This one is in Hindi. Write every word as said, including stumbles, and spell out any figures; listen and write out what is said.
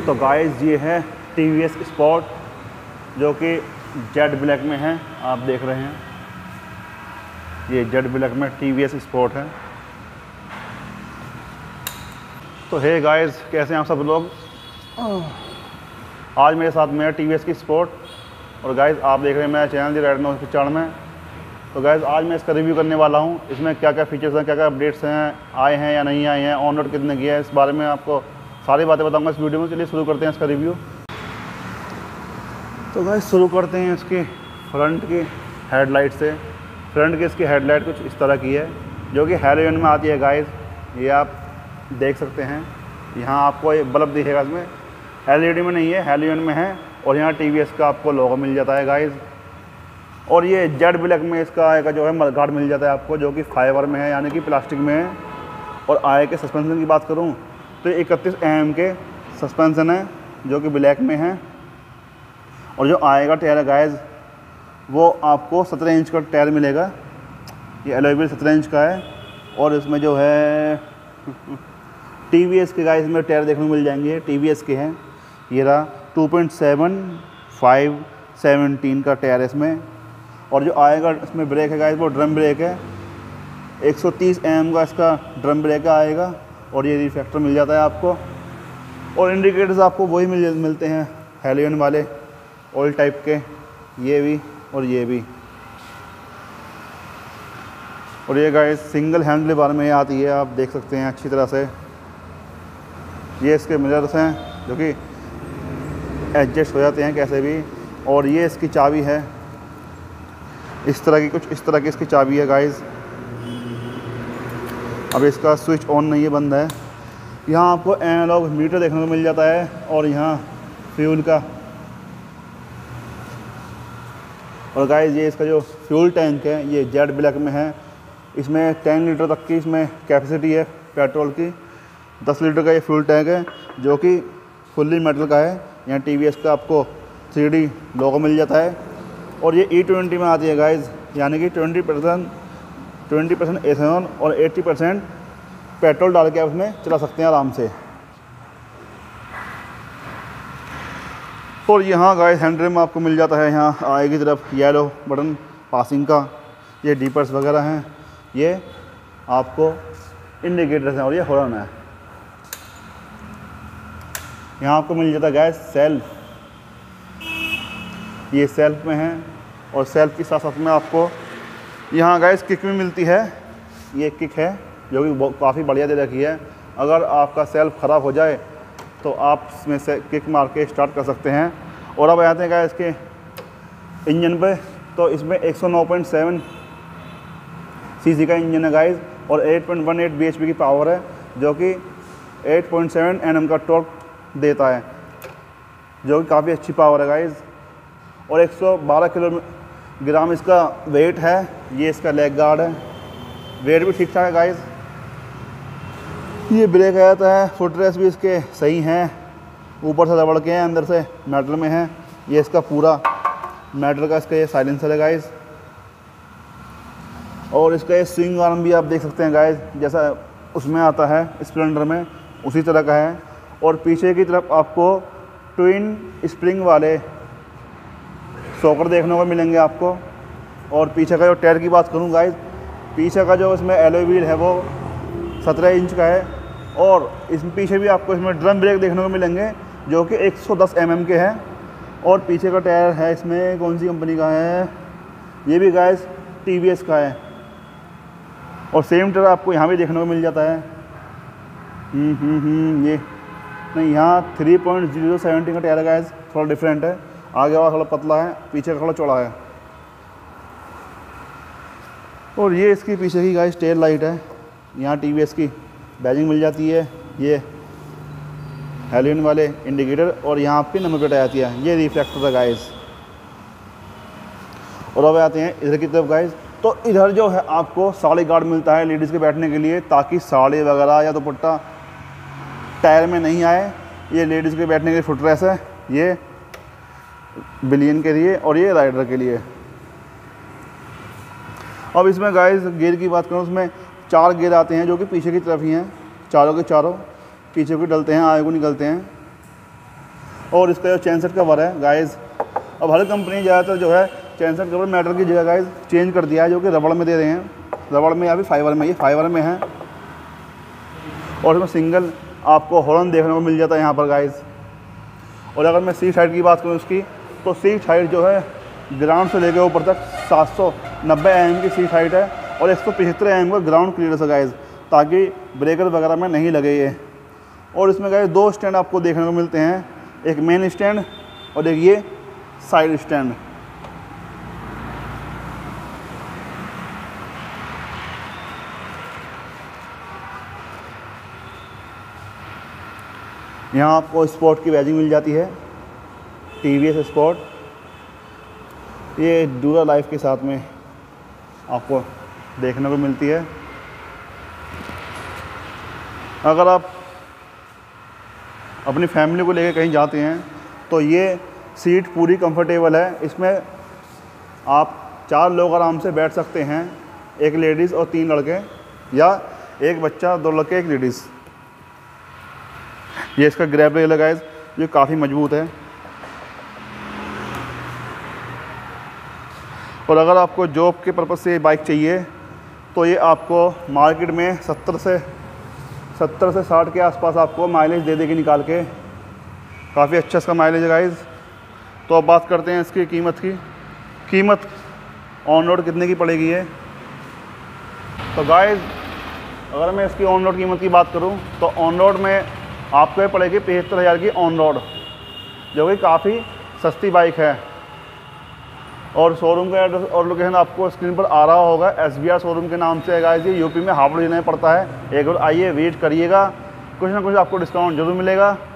तो गाइस ये है टी वी एस स्पोर्ट जो कि जेड ब्लैक में है, आप देख रहे हैं ये जेड ब्लैक में टी वी एस स्पोर्ट है। तो हे गाइस, कैसे हैं आप सब लोग। आज मेरे साथ में है टी वी एस की स्पोर्ट और गाइस आप देख रहे हैं मेरा channel the ride no picture में। तो गाइस आज मैं इसका रिव्यू करने वाला हूँ, इसमें क्या क्या फीचर्स हैं, क्या क्या अपडेट्स हैं, आए हैं या नहीं आए हैं, ऑन रोड कितने किए हैं, इस बारे में आपको सारी बातें बताऊंगा इस वीडियो में। चलिए शुरू करते हैं इसका रिव्यू। तो गाइस शुरू करते हैं इसकी फ्रंट की हेडलाइट से। फ्रंट की इसकी हेडलाइट कुछ इस तरह की है जो कि हैलोजन में आती है गाइस, ये आप देख सकते हैं। यहाँ आपको ये बल्ब दिखेगा, इसमें एल ई डी में नहीं है, हैलोजन में है। और यहाँ टी वी एस का आपको लोगो मिल जाता है गाइस। और ये जेड ब्लैक में इसका आएगा जो है मडगार्ड मिल जाता है आपको, जो कि फाइबर में है यानी कि प्लास्टिक में है। और आए के सस्पेंशन की बात करूँ तो इकतीस एम एम के सस्पेंशन है जो कि ब्लैक में है। और जो आएगा टायर गाइस वो आपको सत्रह इंच का टायर मिलेगा, ये एलॉय व्हील सत्रह इंच का है। और इसमें जो है टी वी एस के गाइस में टायर देखने को मिल जाएंगे, टी वी एस के हैं। ये रहा two point seven five seventeen का टायर है इसमें। और जो आएगा इसमें ब्रेक है गाइस वो ड्रम ब्रेक है, एक सौ तीस एम एम का इसका ड्रम ब्रेक आएगा। और ये रिफ्लेक्टर मिल जाता है आपको। और इंडिकेटर्स आपको वही मिल मिलते हैं हैलोजन वाले ऑयल टाइप के, ये भी और ये भी। और ये गाइस सिंगल हैंडल बार में आती है, आप देख सकते हैं अच्छी तरह से। ये इसके मिरर्स हैं जो कि एडजस्ट हो जाते हैं कैसे भी। और ये इसकी चाबी है, इस तरह की कुछ इस तरह की इसकी चाबी है गाइस। अब इसका स्विच ऑन नहीं है, बंद है। यहाँ आपको एनालॉग मीटर देखने को मिल जाता है। और यहाँ फ्यूल का। और गाइस ये इसका जो फ्यूल टैंक है ये जेड ब्लैक में है। इसमें टेन लीटर तक की इसमें कैपेसिटी है पेट्रोल की। दस लीटर का ये फ्यूल टैंक है जो कि फुल्ली मेटल का है। यहाँ टी वी एस का आपको थ्री डी लोगो मिल जाता है। और ये ई ट्वेंटी में आती है गाइस, यानी कि twenty percent twenty percent ethanol और एट्टी परसेंट पेट्रोल डाल के आप उसमें चला सकते हैं आराम से। और यहाँ गाइस हैंडल में आपको मिल जाता है, यहाँ आगे की तरफ येलो बटन पासिंग का, ये डीपर्स वगैरह हैं, ये आपको इंडिकेटर्स हैं और ये हॉर्न है। यहाँ आपको मिल जाता है गाइस सेल्फ, ये सेल्फ में है। और सेल्फ के साथ साथ में आपको यहाँ गाइस किक भी मिलती है, ये किक है जो कि काफ़ी बढ़िया दे रखी है। अगर आपका सेल्फ ख़राब हो जाए तो आप इसमें से किक मार के स्टार्ट कर सकते हैं। और अब आते हैं गाइस इसके इंजन पे। तो इसमें एक सौ नौ पॉइंट सेवन सी सी का इंजन है गाइस और eight point one eight B H P की पावर है जो कि eight point seven N M का टॉर्क देता है, जो कि काफ़ी अच्छी पावर है गाइस। और एक सौ बारह किलोग्राम इसका वेट है। ये इसका लेग गार्ड है, वेट भी ठीक ठाक है गाइस। ये ब्रेक आ जाता है, फुट रेस्ट भी इसके सही हैं, ऊपर से रबड़ के हैं, अंदर से मेटल में है। ये इसका पूरा मेटल का इसका ये साइलेंसर है गाइस। और इसका ये स्विंग आर्म भी आप देख सकते हैं गाइस, जैसा उसमें आता है स्प्लेंडर में उसी तरह का है। और पीछे की तरफ आपको ट्विन स्प्रिंग वाले सॉकर देखने को मिलेंगे आपको। और पीछे का जो टायर की बात करूँ गाइस, पीछे का जो इसमें एलॉय व्हील है वो सत्रह इंच का है। और इस पीछे भी आपको इसमें ड्रम ब्रेक देखने को मिलेंगे जो कि एक सौ दस एम एम के हैं। और पीछे का टायर है इसमें कौन सी कंपनी का है, ये भी गाइस टी वी एस का है। और सेम टायर आपको यहाँ भी देखने को मिल जाता है। हम्म हम्म हम्म ये नहीं, यहाँ थ्री पॉइंट जीरो सेवेंटी का टायर है गाइस, थोड़ा डिफरेंट है। आगे वाला थोड़ा पतला है, पीछे का थोड़ा चौड़ा है। और ये इसकी पीछे की गाइस टेल लाइट है, यहाँ टी वी एस की बैजिंग मिल जाती है। ये हैलोजन वाले इंडिकेटर और यहाँ आपकी नंबर प्लेट आ जाती है। ये रिफ्लेक्टर है गाइस। और अब आते हैं इधर की तरफ गाइस। तो इधर जो है आपको साड़ी गार्ड मिलता है लेडीज़ के बैठने के लिए, ताकि साड़ी वगैरह या दुपट्टा टायर में नहीं आए। ये लेडीज़ के बैठने के लिए फुट रेस्ट है, ये बिलियन के लिए और ये राइडर के लिए। अब इसमें गाइस गियर की बात करूँ, उसमें चार गियर आते हैं जो कि पीछे की तरफ ही हैं, चारों के चारों पीछे को डलते हैं, आगे को निकलते हैं। और इसका जो चैन सेट कवर है गाइस, अब हर कंपनी ज़्यादातर जो है चैन सेट कवर मेटल की जगह गाइस चेंज कर दिया है, जो कि रबड़ में दे रहे हैं। रबड़ में या फिर फाइबर में, ये फाइबर में है। और इसमें सिंगल आपको हॉर्न देखने को मिल जाता है यहाँ पर गाइस। और अगर मैं सीट हाइट की बात करूँ इसकी, तो सीट हाइट जो है ग्राउंड से लेकर ऊपर तक सात सौ नब्बे एम एम की सीट हाइट है और एक सौ पचहत्तर एम एम का ग्राउंड क्लियरेंस है गाइस, ताकि ब्रेकर वगैरह में नहीं लगे ये। और इसमें गाइस दो स्टैंड आपको देखने को मिलते हैं, एक मेन स्टैंड और एक ये साइड स्टैंड। यहाँ आपको स्पोर्ट की बैजिंग मिल जाती है, टी वी एस स्पोर्ट। ये ड्यूरा लाइफ के साथ में आपको देखने को मिलती है। अगर आप अपनी फैमिली को लेकर कहीं जाते हैं तो ये सीट पूरी कंफर्टेबल है। इसमें आप चार लोग आराम से बैठ सकते हैं, एक लेडीज़ और तीन लड़के, या एक बच्चा, दो लड़के, एक लेडीज़। ये इसका ग्रैब रेल है गाइस, जो काफ़ी मजबूत है। और अगर आपको जॉब के पर्पज़ से बाइक चाहिए तो ये आपको मार्केट में सत्तर से सत्तर से साठ के आसपास आपको माइलेज दे देगी निकाल के। काफ़ी अच्छा इसका माइलेज है गाइस। तो अब बात करते हैं इसकी कीमत की। कीमत ऑन रोड कितने की पड़ेगी ये? तो गाइस अगर मैं इसकी ऑन रोड कीमत की बात करूं तो ऑन रोड में आपको ये पड़ेगी पचहत्तर हज़ार की ऑन रोड, जो कि काफ़ी सस्ती बाइक है। और शोरूम का एड्रेस और लोकेशन आपको स्क्रीन पर आ रहा होगा, एस बी आर शोरूम के नाम से है गाइस। ये यूपी में हावड़ा जिले में पड़ता है। एक बार आइए, विजिट करिएगा, कुछ ना कुछ आपको डिस्काउंट जरूर मिलेगा।